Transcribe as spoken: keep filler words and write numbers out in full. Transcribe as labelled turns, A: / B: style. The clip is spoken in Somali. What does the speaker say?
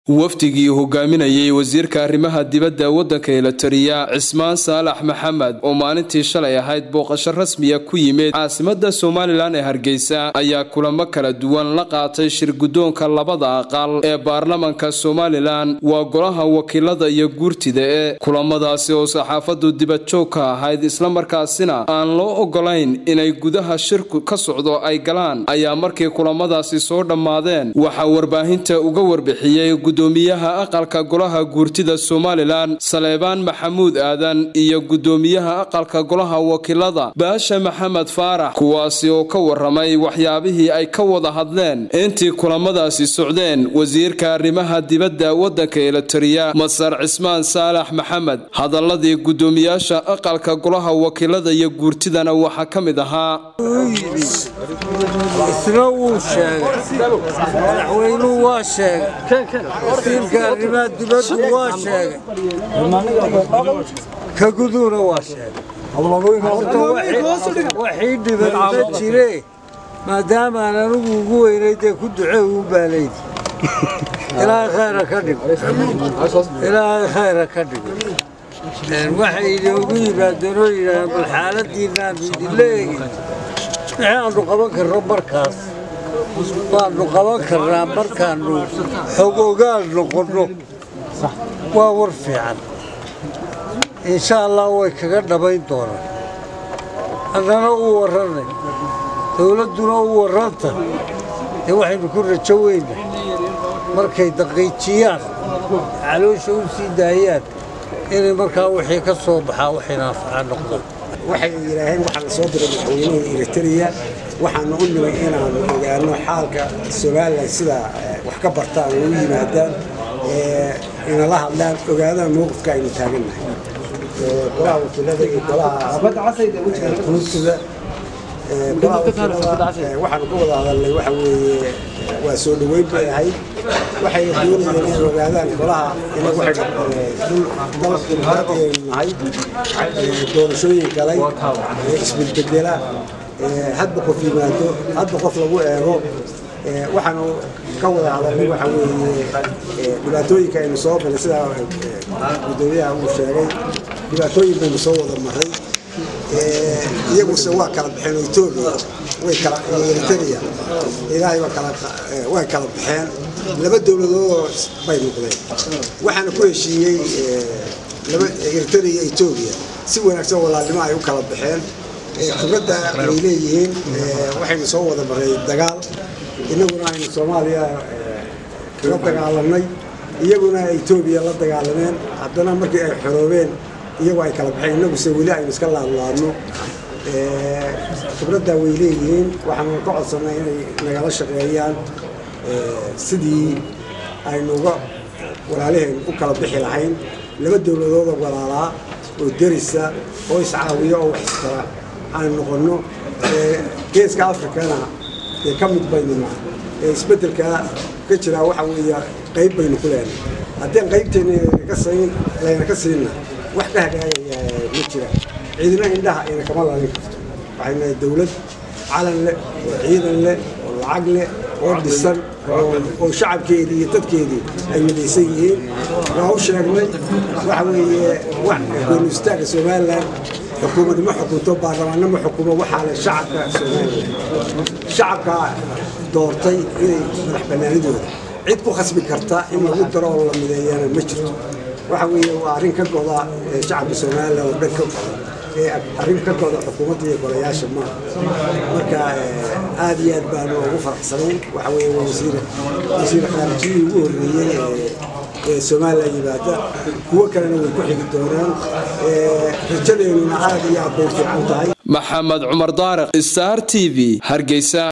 A: wafdigii hogaaminayay wasiirka arrimaha dibadda waddanka Eritrea Cismaan Saalax Maxamed oo maalintii shalay ahayd booqasho rasmi ah ku yimid caasimadda Soomaaliland ee Hargeysa ayaa kulamo kala duwan la qaatay shir gudoonka labada aqal ee baarlamaanka Soomaaliland waa golaha wakiilada iyo guurtida ee kulamadaasi oo saxaafadu dibad joog ka ahayd isla markaasina aan loo ogolayn inay gudaha shirku ka socdo ay galaan ayaa markii kulamadaasi soo dhamaadeen waxa warbaahinta uga warbixiyay gudoomiyaha aqalka golaha guurtida Soomaaliland Saleebaan Maxamuud Aadan iyo gudoomiyaha aqalka golaha wakiilada Baasha Maxamed Faarax kuwaasi oo ka waramay waxyaabihii ay ka wada hadleen intii kulamadaasi socdeen wasiirka arrimaha dibadda waddanka Eritrea Masar Cismaan Saalax Maxamed hadaladii gudoomiyaasha aqalka golaha wakiilada iyo guurtidana waxa kamid ahaa
B: وينو واشيء وزيرka arrimaha dibadda waa sheegay ka guduuna waa sheegay waxay dibadda jiray maadaama aan anigu ugu weynaydee ku ducee u baaleyd ilaahay khayra ka dhig ilaahay khayra ka dhig waxay inoogu yimaadeen oo yidhahdeen bal xaaladiinaan idinla eegin wixii aanu qaban karno markaas waanu qaban karnaa markaanu xog ogaal noqonno waa war fiican insha allah way kaga dhabayn doonaan annana u warranay dowladduna u warranta dee waxaynu ku rajo weyna markay daqiijiyaan caloosha u sii daayaan inay markaa wixii ka soo baxaa waxay naafacaan noqdaan
C: waxay yiraahdeen waxa la soo diray madaxweynaha Eritrea waxaan u nimay inaan ogaano xaalka Soomaaliland sida wax ka bartaan oo yimaadaan ee in la hadlaan ogaadaan mowqifka ay taaganahay ee golaha wakiilada iyo golaha abadcasayda wajigooda ee golaha waxaan ku wada hadalnay waxa weeye waa soo dhaweyn bay ahayd waxay doonayeen in ogaadaan golaha inay wax dalka nahay doorashooyin galay isbedbedela hadba qof yimaado hadba qof lagu eego waxaanu ka wada hadalnay waxa weeye dhibaatooyinka aynu soo galay sida gudoomiyaha uu sheegay dhibaatooyin baynu soo wada maray iyagu se waa kala baxeen Itoobiya way kala Eritrea ilaahay waa kala way kala baxeen laba dawladood bay noqdeen waxaana ku heshiiyay laba Eritrea iyo Itoobiya si wanaagsan walaalnimo ay u kala baxeen khibradda ay leeyihiin waxaynu soo wada maray dagaal inaguna aynu Soomaaliya la dagaalanay iyaguna Itoobiya la dagaalameen haddana markii ay xoroobeen iyagu ay kala baxeen inagu se weli aynu iska laablaabno khibradda way leeyihiin waxaanu ka codsanay inay nagala shaqeeyaan sidii aynu uga walaalaheen u kala bixi lahayn laba dawladooda walaalaa oo derisa oo iscaawiyo oo wax istara aan noqono geeska Afrikana ee ka mid baynina ee isbedelka ka jira waxa weeye qayb baynu ku leenahay haddii qaybteena ka sayn leena ka sayna wax ka hagaagaya ma jira ciidina indhaha ina kama laalin karto waxayna dawlad calan leh oo ciidan leh oo lacag leh oo dhisan oo shacabkeedii iyo dadkeedii ay midaysan yihiin waa u sheegnay waxa weeye wax go'aan istaaga Soomaaliland xukuumadda ma xukunto baarlamaanna ma xukumo waxa la shacabka Soomaaliland shacabka doortay inay madax banaanidooda cid ku khasbi karta in lagu daro oo la mideeyana ma jirto waxa weeye waa arrin ka go'da shacabka Soomaaliland oo dhanka ee arrin ka go'da xukuumadda iyo golayaasha ma marka aad iyo aad baan ugu faraxsanayn waxa weeye wasiir wasiir khaarijiye ugu horeeyay ee Soomaaliland yimaada kuwa kalena way ku xigi doonaan ee rajadeena aad iyo aad bay fiican tahay
A: Maxamed Cumar Daariq Star T V Hargeysa.